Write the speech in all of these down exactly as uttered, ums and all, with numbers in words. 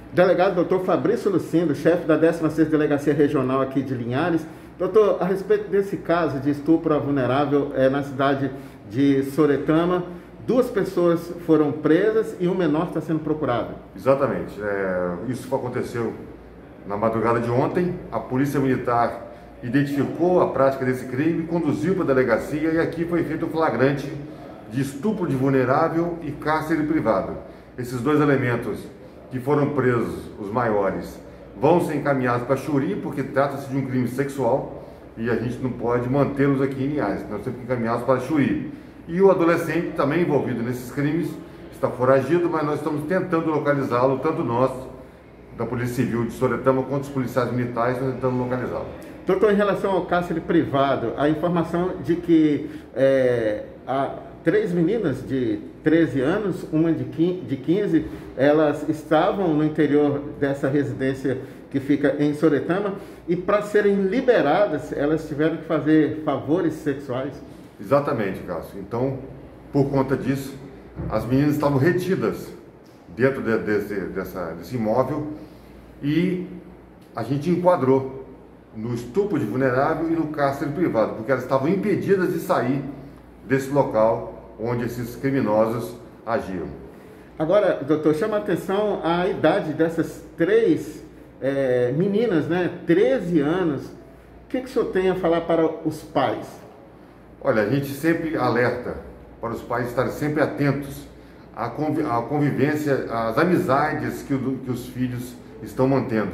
Delegado doutor Fabrício Lucindo, chefe da décima sexta Delegacia Regional aqui de Linhares. Doutor, a respeito desse caso de estupro a vulnerável é, na cidade de Soretama, duas pessoas foram presas e um menor está sendo procurado. Exatamente. É, isso aconteceu na madrugada de ontem. A Polícia Militar identificou a prática desse crime, conduziu para a delegacia e aqui foi feito o flagrante de estupro de vulnerável e cárcere privado. Esses dois elementos que foram presos, os maiores, vão ser encaminhados para Xuri, porque trata-se de um crime sexual e a gente não pode mantê-los aqui em Linhares, nós temos que encaminhá-los para Xuri. E o adolescente, também envolvido nesses crimes, está foragido, mas nós estamos tentando localizá-lo, tanto nós, da Polícia Civil de Soretama, quanto os policiais militares, estão tentando localizá-lo. Doutor, em relação ao cárcere privado, a informação de que é, há três meninas de treze anos, uma de quinze, elas estavam no interior dessa residência que fica em Soretama e para serem liberadas, elas tiveram que fazer favores sexuais? Exatamente, Cássio. Então, por conta disso, as meninas estavam retidas dentro de, desse, dessa, desse imóvel e a gente enquadrou no estupro de vulnerável e no cárcere privado, porque elas estavam impedidas de sair desse local onde esses criminosos agiam. Agora, doutor, chama a atenção a idade dessas três é, meninas, né? treze anos. O que, que o senhor tem a falar para os pais? Olha, a gente sempre alerta para os pais estarem sempre atentos à convivência, às amizades que, o, que os filhos estão mantendo.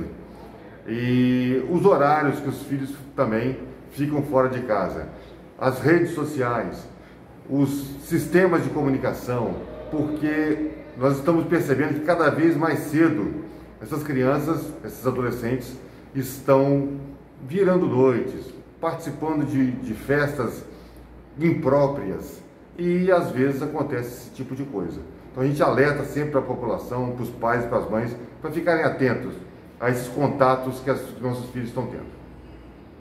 E os horários que os filhos também ficam fora de casa. As redes sociais, os sistemas de comunicação, porque nós estamos percebendo que cada vez mais cedo essas crianças, esses adolescentes estão virando noites, participando de, de festas impróprias e às vezes acontece esse tipo de coisa. Então a gente alerta sempre a população, para os pais e para as mães, para ficarem atentos a esses contatos que, as, que nossos filhos estão tendo.